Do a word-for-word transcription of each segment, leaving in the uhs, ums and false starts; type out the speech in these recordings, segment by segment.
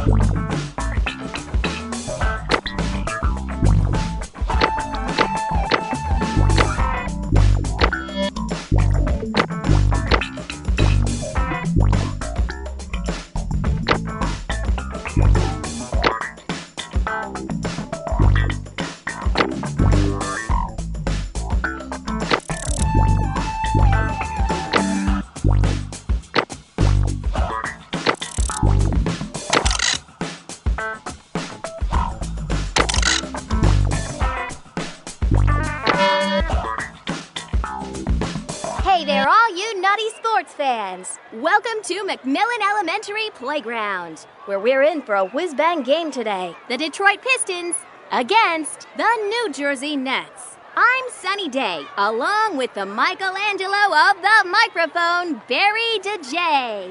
Hey there, all you nutty sports fans! Welcome to McMillan Elementary Playground, where we're in for a whiz-bang game today. The Detroit Pistons against the New Jersey Nets. I'm Sunny Day, along with the Michelangelo of the microphone, Barry DeJay.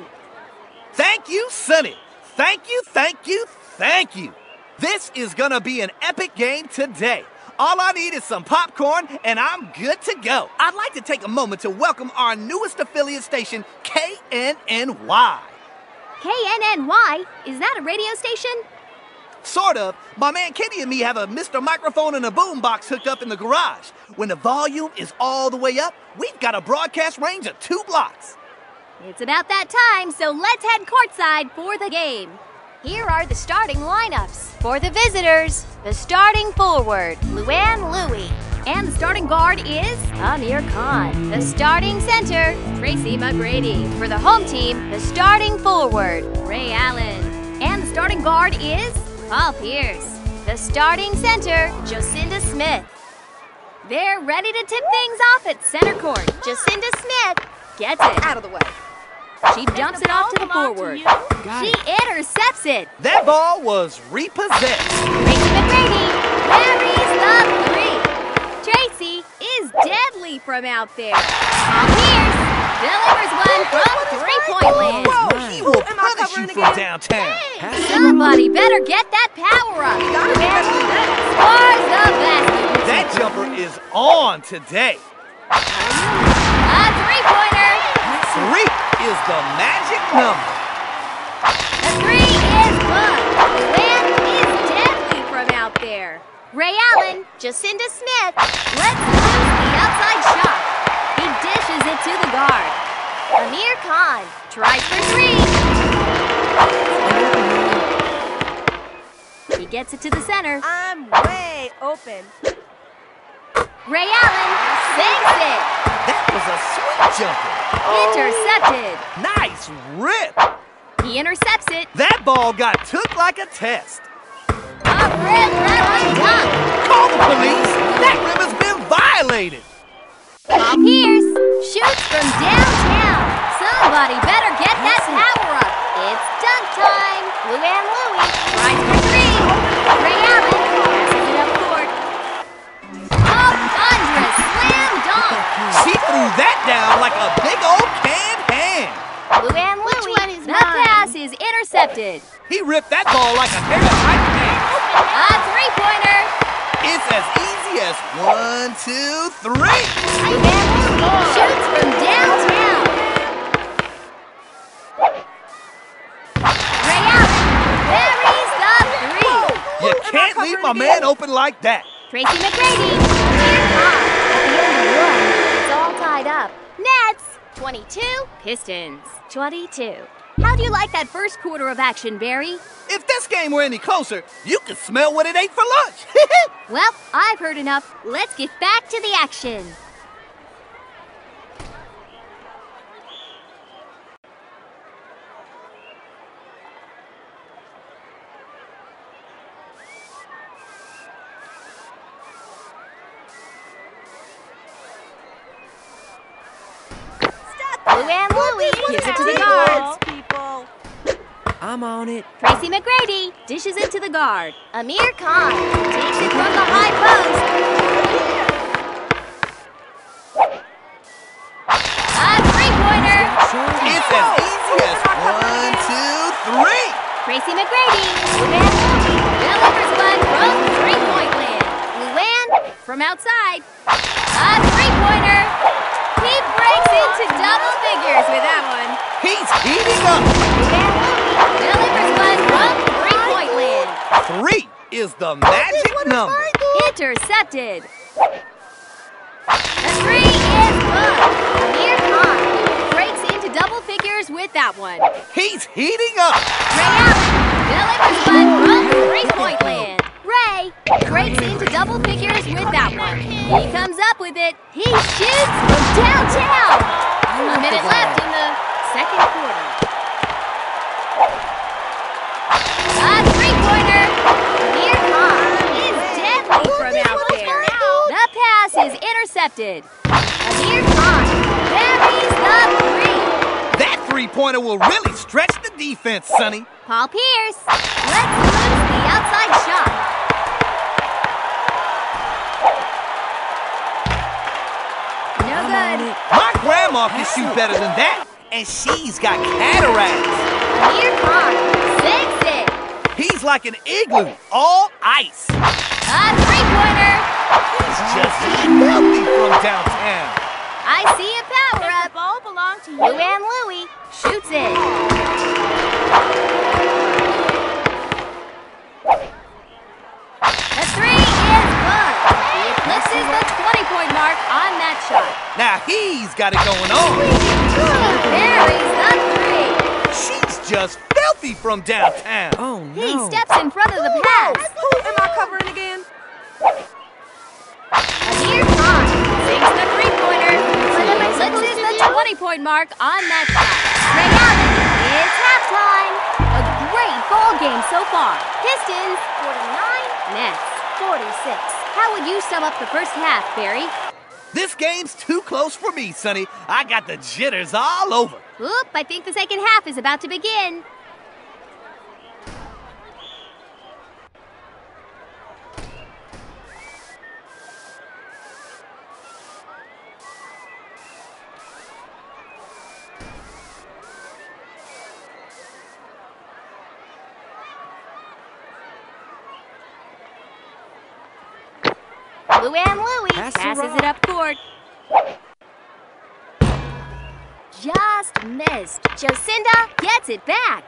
Thank you, Sunny. Thank you, thank you, thank you. This is gonna be an epic game today. All I need is some popcorn, and I'm good to go. I'd like to take a moment to welcome our newest affiliate station, K N N Y. K N N Y? Is that a radio station? Sort of. My man Kenny and me have a Mister Microphone and a boombox hooked up in the garage. When the volume is all the way up, we've got a broadcast range of two blocks. It's about that time, so let's head courtside for the game. Here are the starting lineups. For the visitors, the starting forward, Luann Louie. And the starting guard is Amir Khan. The starting center, Tracy McGrady. For the home team, the starting forward, Ray Allen. And the starting guard is Paul Pierce. The starting center, Jocinda Smith. They're ready to tip things off at center court. Jocinda Smith gets it. Out of the way. She dumps it off to the forward. She intercepts it. That ball was repossessed. Tracy McGrady carries the three. Tracy is deadly from out there. Paul Pierce delivers one from three-point land. Whoa, he will punish you from downtown. Somebody better get that power up. Scores the basket. That jumper is on today. A three-pointer. Three is the magic number. The three is good. Luann is deadly from out there. Ray Allen, Jocinda Smith, lets loose the outside shot. He dishes it to the guard. Amir Khan tries for three. He gets it to the center. I'm way open. Ray Allen sinks it. That was a sweet jumper. Intercepted. Nice rip. He intercepts it. That ball got took like a test. A rim-rattling dunk. Call the police. That rim has been violated. Paul Pierce shoots from downtown. Somebody better get that power up. It's dunk time. Luann Louie tries for three. Ray Allen passes it up court. A thunderous slam dunk. She threw that down like a big old canned ham. Luann Louie, the pass is intercepted. He ripped that ball like a pair of pipe cans. A three-pointer. It's as easy as one, two, three. Luann Louie shoots from downtown. Ray Allen buries the three. You can't leave my man open like that. Tracy McGrady, here comes. At the end of one, it's all tied up. Nets, twenty-two. Pistons, twenty-two. How do you like that first quarter of action, Barry? If this game were any closer, you could smell what it ate for lunch. Well, I've heard enough. Let's get back to the action. Luann Louie gives it to the guards. I'm on it. Tracy McGrady dishes it to the guard. Amir Khan takes it from the high post. A three-pointer. It's as easy as one, two, three. Tracy McGrady, Luann Louie delivers one from three-point land. Luann from outside. A three-pointer. He breaks into double figures with that one. He's heating up. Luann Louie delivers one from three Three is the magic number. Intercepted. The three is good. Amir Khan breaks into double figures with that one. He's heating up. Ray Allen delivers one from three-point land. Ray breaks into double figures with that one. He comes up with it. He shoots from downtown. A minute left in the second quarter. A three-pointer. Amir Khan is deadly from out there. The pass is intercepted. Amir Khan buries the three. That three-pointer will really stretch the defense, Sonny. Paul Pierce lets loose the outside shot. No good. My grandma can shoot better than that, and she's got cataracts. Amir Khan sinks it. He's like an igloo, all ice. A three-pointer. He's just filthy from downtown. I see a power-up. The ball belonged to you. Luann Louie shoots it. The three is good. He eclipses the twenty-point mark on that shot. Now he's got it going on. He buries the three. She's just filthy from downtown. Oh, no. He steps in front of the pass. Am I covering again? Amir Khan sinks the three-pointer. He eclipses the twenty-point mark on that shot. Ray Allen, it's halftime. A great ball game so far. Pistons, forty-nine. Nets, forty-six. How would you sum up the first half, Barry? This game's too close for me, Sonny. I got the jitters all over. Oop, I think the second half is about to begin. Luann Louie Pass the passes rock. it up court. Just missed. Jocinda gets it back.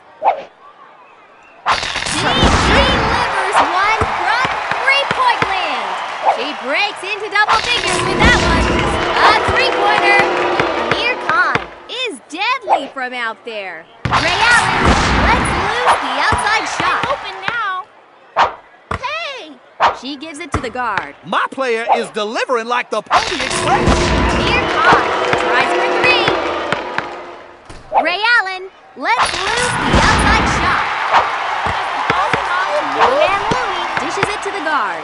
She delivers one from three-point land. She breaks into double figures with that one. A three-pointer. Amir Khan is deadly from out there. Ray Allen lets loose the outside shot. Open now. Hey! She gives it to the guard. My player is delivering like the Pony Express. Amir Khan tries for three. Ray Allen lets loose the outside shot. Luann Louie dishes it to the guard.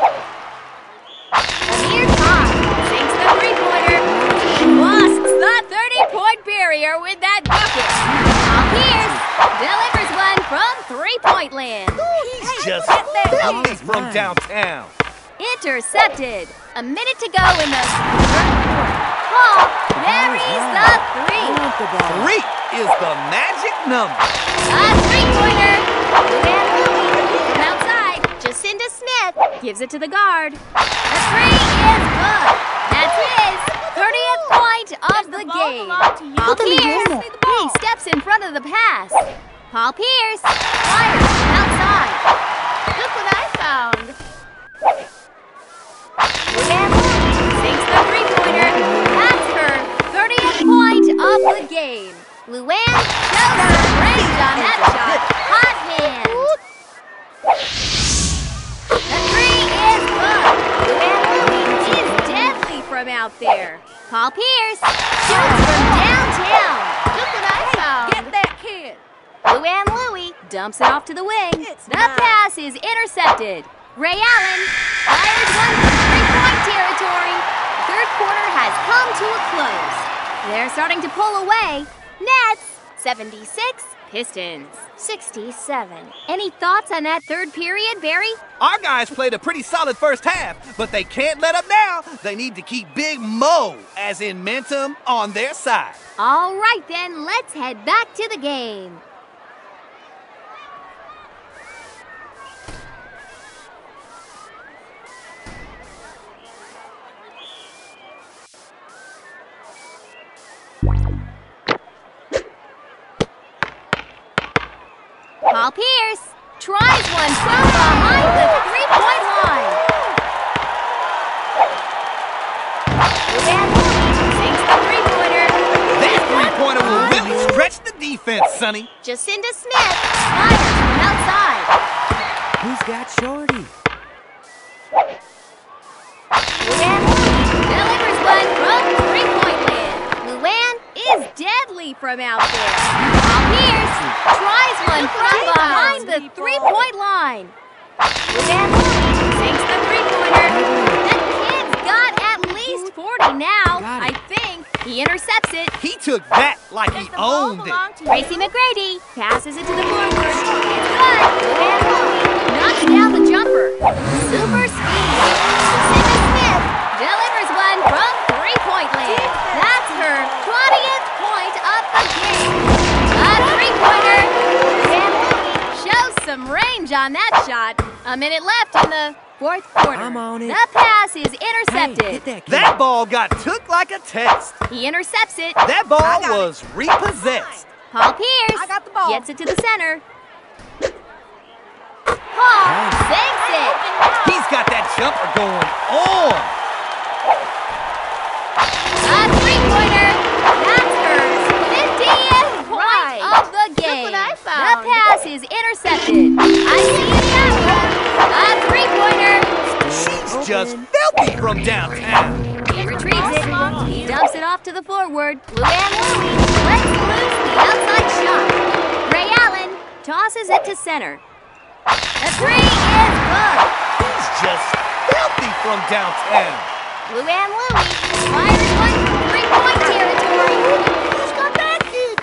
Amir Khan sinks the three-pointer. He busts the thirty-point barrier with that bucket. Paul Pierce delivers one from three-point land. He's just filthy from downtown. Intercepted. A minute to go in the third quarter. Paul buries the three. Three is the magic number. A three-pointer. Luann Louie from outside. Jocinda Smith gives it to the guard. The three is good. That's his thirtieth point of the game. Paul Pierce. He steps in front of the pass. Paul Pierce fires from outside. Look what I found. Luann Louie sinks the three-pointer. That's her thirtieth point of the game. Luann shows her range on that shot. Hot hand. The three is good. Luann Louie is deadly from out there. Paul Pierce shoots from downtown. Look what I found. Get that kid. Luann Louie dumps it off to the wing. It's The mine. pass is intercepted. Ray Allen fires one from three-point territory. Third quarter has come to a close. They're starting to pull away. Nets, seventy-six. Pistons, sixty-seven. Any thoughts on that third period, Barry? Our guys played a pretty solid first half, but they can't let up now. They need to keep Big Mo, as in Mentum, on their side. All right, then, let's head back to the game. Paul Pierce tries one from behind the three-point line. Luann Louie sinks the three-pointer. That three-pointer will really stretch the defense, Sonny. Jacinda Smith fires from outside. Who's got Shorty? Luann Louie delivers one from three-point land. Luann is deadly from out there. Paul Pierce tries one from behind the three-point line. Luann Louie sinks the three-pointer. The kid's got at least forty now, I think. He intercepts it. He took that like he owned it. Tracy McGrady passes it to the forward. It's good. Luann Louie knocks down the jumper. Super speed. Jacinda Smith delivers one from three-point land. That's her twentieth point of the game. A three-pointer. Luann Louie shows some range on that shot. A minute left in the fourth quarter. I'm on it. The pass is Hey, intercepted. hit that kid. That ball got took like a test. He intercepts it. That ball I got it. was repossessed. Paul Pierce I got the ball. gets it to the center. Paul sinks it. He's got that jumper going on. A three-pointer. That's hers. fiftieth point of the game. what I The found. pass is intercepted. I see that one. A three-pointer. She's just filthy from downtown. He retrieves it. He dumps it off to the forward. Luann Louie lets loose the outside shot. Ray Allen tosses it to center. The three is good. He's just filthy from downtown. Luann Louie fires one from three-point territory. Who's got that kid?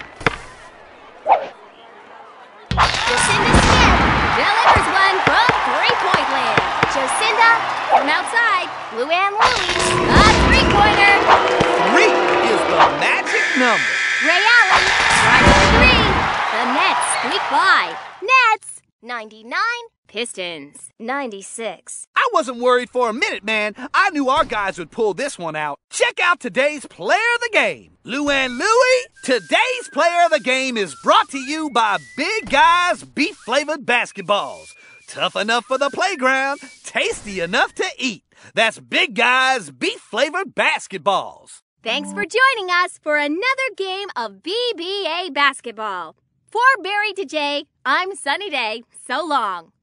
Jacinda Smith delivers one from three-point land. Jacinda from outside. Luann Louie, a three-pointer. Three is the magic number. Ray Allen tries for three. The Nets squeak by. Nets ninety-nine. Pistons ninety-six. I wasn't worried for a minute, man. I knew our guys would pull this one out. Check out today's player of the game. Luann Louie, today's player of the game is brought to you by Big Guys Beef-Flavored Basketballs. Tough enough for the playground, tasty enough to eat. That's Big Guys Beef-Flavored Basketballs. Thanks for joining us for another game of B B A basketball. For Barry to Jay, I'm Sunny Day. So long.